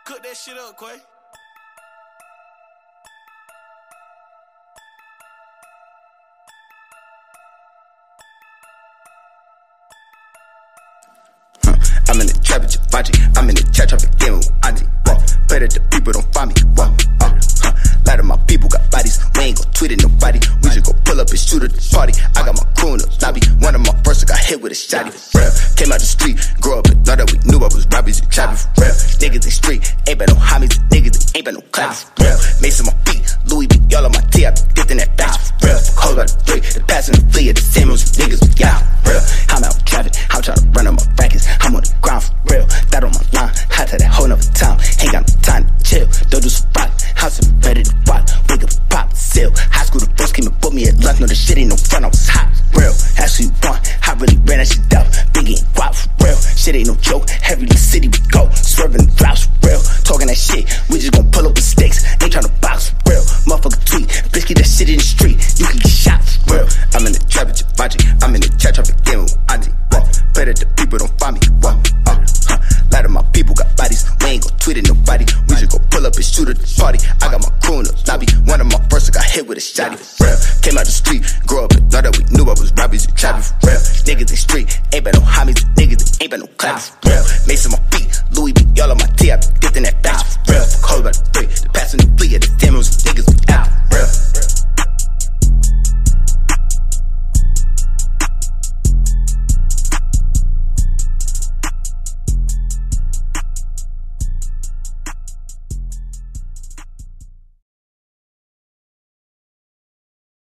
Cook that shit up, Quay. I'm in the trap with Javaji. I'm in the chat traffic game with Auntie. Pray that the people don't find me. A lot of my people got bodies. We ain't gon' tweet at nobody. We just go pull up and shoot at the party. I got my crew in the lobby. One of my first got hit with a shotty. Real. Came out the street, grew up and thought that we knew I was robbers and trapping for real. Niggas in street, ain't been no homies. Niggas ain't been no claps for real. Mace on my feet, Louis V, y'all on my tee. I be dipped in that batch for real. Hold about the three, the passing the flea at the same as niggas, but yeah, real. I'm out traffic, I'm trying to run on my rackets. I'm on the ground for real. That on my line, hot to that whole nother time. Ain't got no time to chill, don't do some rock. House is ready to rock, wake up, pop, seal. High school, the bros came and put me at lunch. No, the shit ain't no fun, I was hot, real. That's what you want, I really ran that shit up. Biggie ain't guap for real, shit ain't no joke. Heavy the city we go, swerving the drops for real. Talking that shit, we just gon' pull up with sticks. Ain't tryna box for real, motherfucker tweet. Bitch, get that shit in the street, you can get shot for real. I'm in the trap with Javaji, I'm in the chat traffic game with Auntie. Pray that the people don't find me. Lot of my people got bodies, we ain't gon' tweet at nobody. We just go pull up and shoot at the party. I got my crew in the lobby. One of my first got hit with a shotty for real. Came out the street, grew up and thought that we knew I was robbers and trapping for real. Niggas in street, ain't been no homies. Niggas ain't been no claps for real. Mace on my feet, Louis V, y'all on my tee. I be dipped in that batch for real. Hold about the three, the passing the flea at the same as